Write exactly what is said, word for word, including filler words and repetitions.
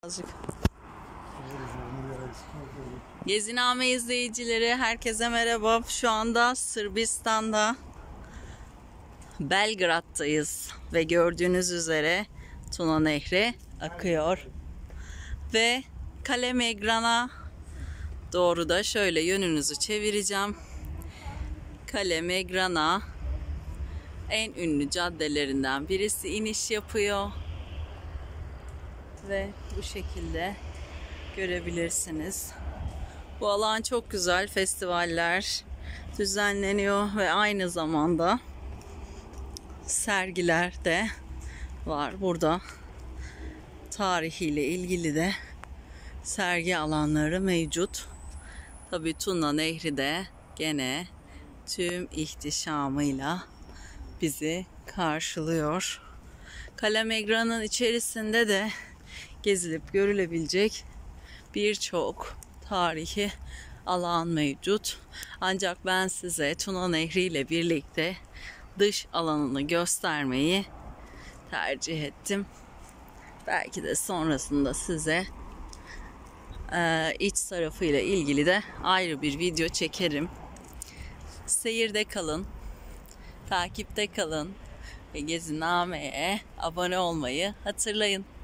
azıcık. Geziname izleyicileri, herkese merhaba. Şu anda Sırbistan'da Belgrad'dayız ve gördüğünüz üzere Tuna Nehri akıyor. Ve Kale Megran'a doğru da şöyle yönünüzü çevireceğim. Kale Megran'a en ünlü caddelerinden birisi iniş yapıyor. Ve bu şekilde görebilirsiniz. Bu alan çok güzel. Festivaller düzenleniyor ve aynı zamanda sergiler de var. Burada tarihiyle ilgili de sergi alanları mevcut. Tabii Tuna Nehri de gene tüm ihtişamıyla bizi karşılıyor. Kale Megran'ın içerisinde de gezilip görülebilecek birçok tarihi alan mevcut. Ancak ben size Tuna Nehri ile birlikte dış alanını göstermeyi tercih ettim. Belki de sonrasında size e, iç tarafıyla ilgili de ayrı bir video çekerim. Seyirde kalın, takipte kalın ve Geziname'ye abone olmayı hatırlayın.